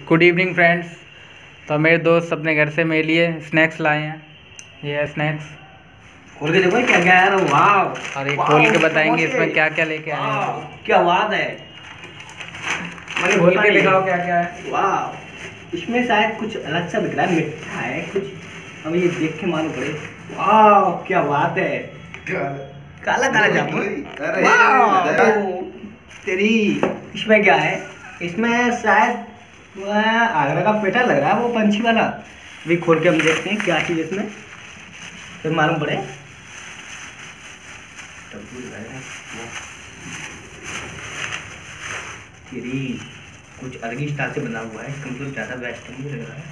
Good evening friends. तो मेरे दोस्त अपने घर से मेरे लिए स्नैक्स लाए हैं। ये है स्नैक्स। खोल के देखो क्या क्या है। वाह! और ये खोल के बताएंगे इसमें क्या क्या लेके आए हैं। क्या बात है। खोल के दिखाओ क्या क्या है। वाह! इसमें शायद कुछ अलग सा दिख रहा है, मिठा है कुछ। अब ये देख के मालूम पड़े। वाह क्या बात है। काला काला जामुन। तेरी इसमें क्या है? इसमें शायद आगरा का पेठा लग रहा है, वो पंछी वाला। अभी खोल के हम देखते हैं क्या चीज़ इसमें, फिर मालूम पड़े। तेरी कुछ अलग ही स्टाइल से बना हुआ है, इसका मतलब ज़्यादा बेस्ट नहीं लग रहा है।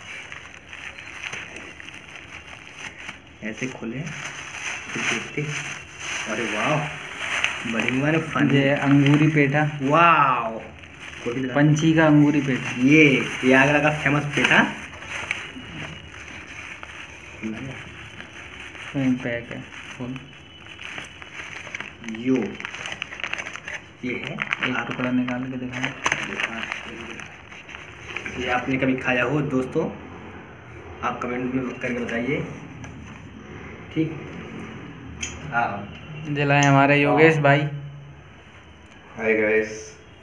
ऐसे खोले फिर देखते। अरे वाह, बड़ी माने फन। ये अंगूरी पेठा। वाह, पंछी का अंगूरी पेठा। ये आगरा का फेमस पेठा। पैक है फुल। ये है एक टुकड़ा निकाल के दिखाओ। ये आपने कभी खाया हो दोस्तों? आप कमेंट में करके बताइए। ठीक। हाँ, दिलाए हमारे योगेश भाई। हाय गाइस,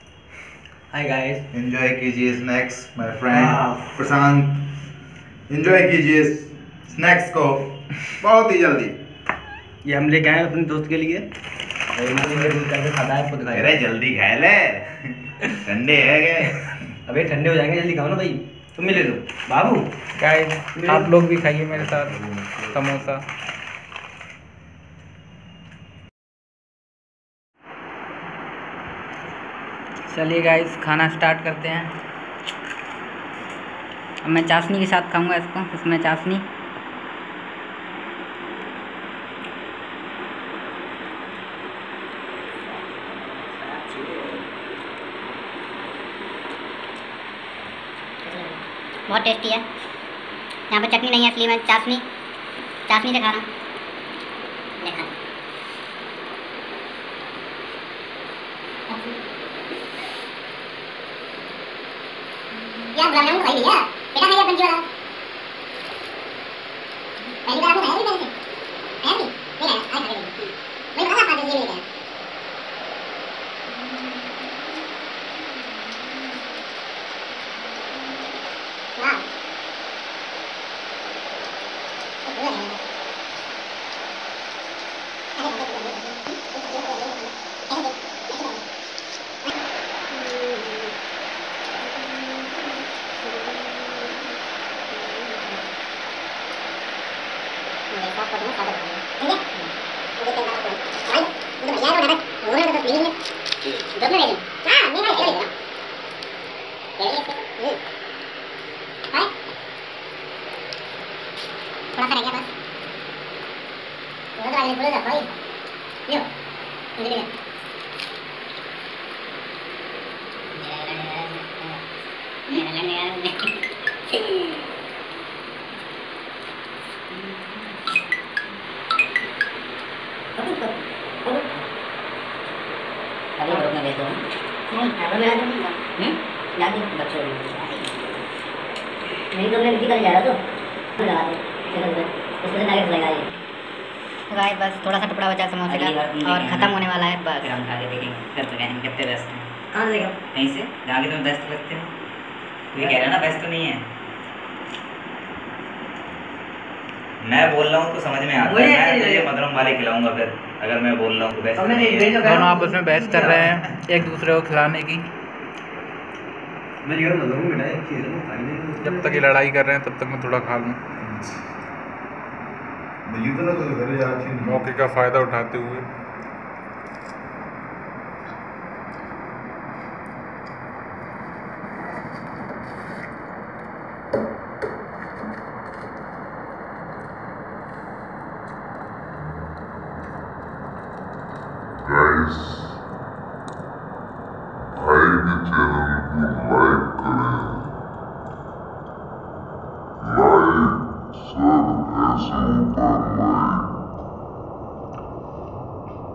एंजॉय कीजिए snacks my friend Prashant. Enjoy कीजिए स्नैक्स को बहुत ही जल्दी। ये हम लेके आए अपने दोस्त के लिए। खाता है खुद अरे जल्दी खा ले, ठंडे है गए। अबे ठंडे हो जाएंगे, जल्दी खाओ ना भाई। तुम भी ले लो बाबू। गाइस आप लोग भी खाइए मेरे साथ समोसा। चलिए गाइस खाना स्टार्ट करते हैं। अब मैं चाशनी के साथ खाऊंगा इसको। इसमें चाशनी बहुत टेस्टी है। यहाँ पे चटनी नहीं है इसलिए मैं चाशनी से खा रहा हूँ। देखा यार, गुलाब जामुन खाई भैया। बेटा खाइए पंची वाला। पहली बार आपने खाया नहीं? पहले से खाया नहीं? नहीं खाया, आज खा के देखो। मैं बता आपका जल्दी नहीं खाया। वाह, थोड़ा सा रह गया बस। वो तो आगे बोलो ना भाई। लो इधर ले। अभी लोग में बैठो नहीं आगे में दादी बच्चों नहीं तो मैं निकल जा रहा तो लगा दो। चलो उससे नाइट लगाइए। तो गाइस बस थोड़ा सा टुकड़ा बचा समोसे का और ख़त्म होने वाला है। बस हम खा के देखेंगे फिर तो कहेंगे कितने बेस्ट हैं। कहाँ से देखा? कहीं से जहाँ के तुम्हें बेस्ट लगते हो। तू ये कह रहा है ना बेस्ट तो नहीं है। मैं बोल रहा हूँ तो समझ में आता है। मैं तुझे मधुरम वाले खिलाऊंगा फिर अगर मैं बोल रहा हूँ तो बेस्ट नहीं है। दोनों आपस में बहस कर रहे हैं एक दूसरे को खिलाने की। जब तक ये लड़ाई कर रहे हैं तब तक मैं थोड़ा खा लूँ। मौके का फ़ायदा उठाते हुए। गाइस, भाई के चैनल को लाइक करें। लाइक सर, ऐसे ऊपर लाइक।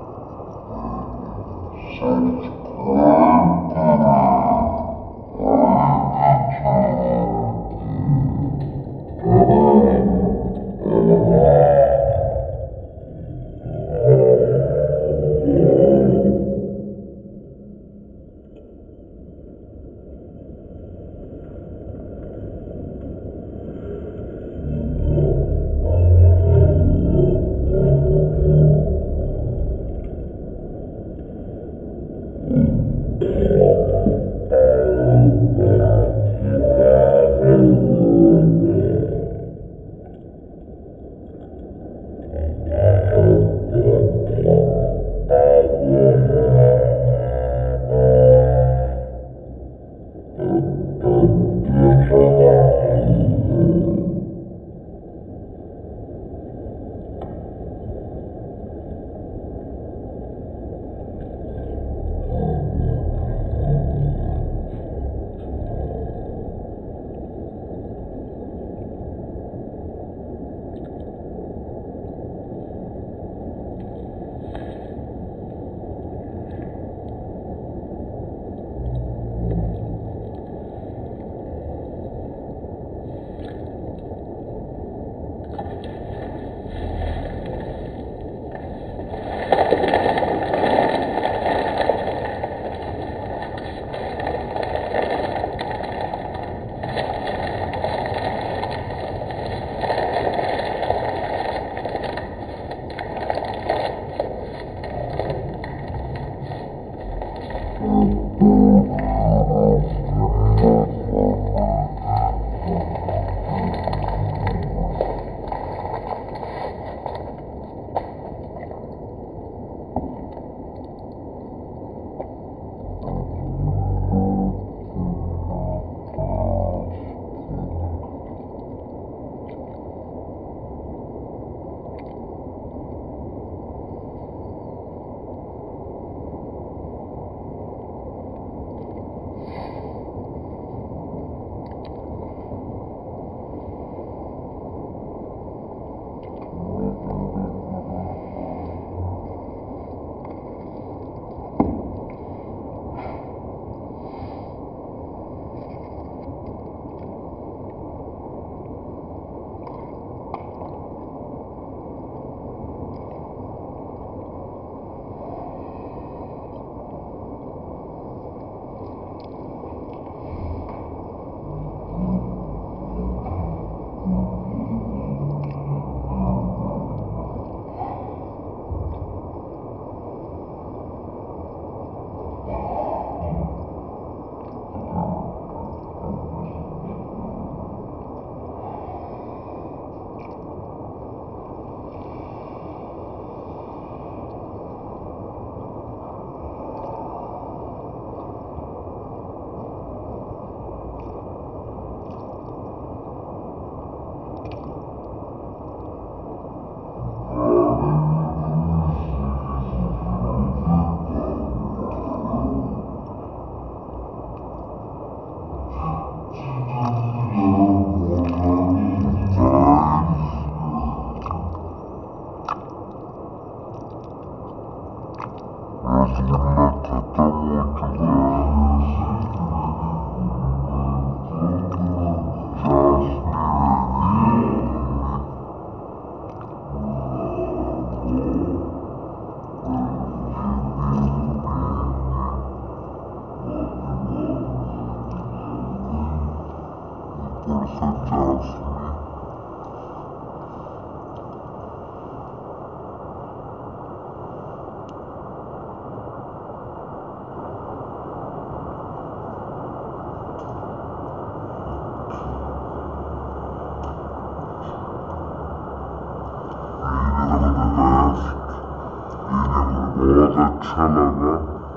बहुत अच्छा लगा।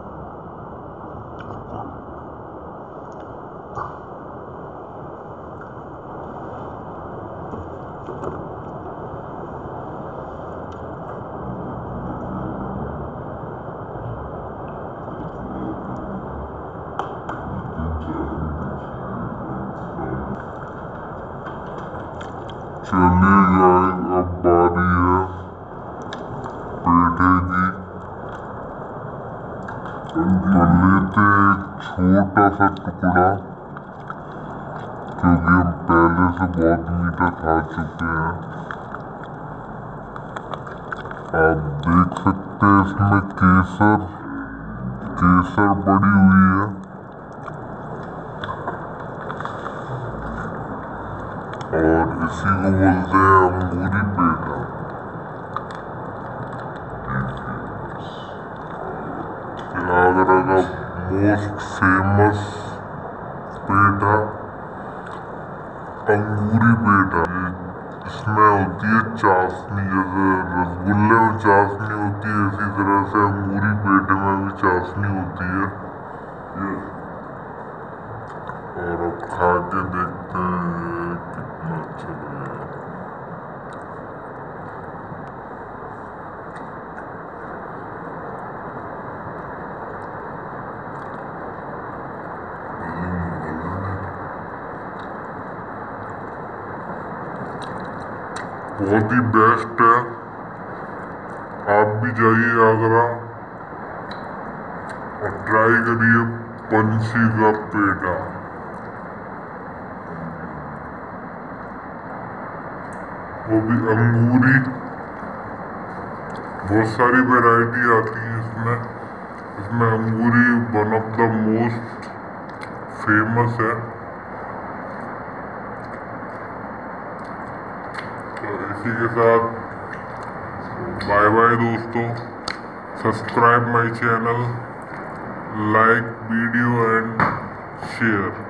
चलिए गाइस, अब बारी है पेठे की। तो लेते एक छोटा सा टुकड़ा, क्योंकि हम पहले से बहुत मीठा खा चुके हैं। आप देख सकते हैं इसमें केसर पड़ी हुई है और इसी को बोलते हैं अंगूरी पेठा। आगरा का मोस्ट फेमस पेठा अंगूरी पेठा। इसमें होती है चाशनी, जैसे रसगुल्ले में चाशनी होती है, इसी तरह से अंगूरी पेठे में भी चाशनी होती है। और अब खा के देखते हैं कितना अच्छा लगेगा। बहुत ही बेस्ट है। आप भी जाइए आगरा और ट्राई करिए पंछी का पेठा। वो भी अंगूरी। बहुत सारी वैरायटी आती है इसमें Angoori one of the most famous है। तो इसी के साथ बाय बाय दोस्तों। Subscribe my channel, like video and share.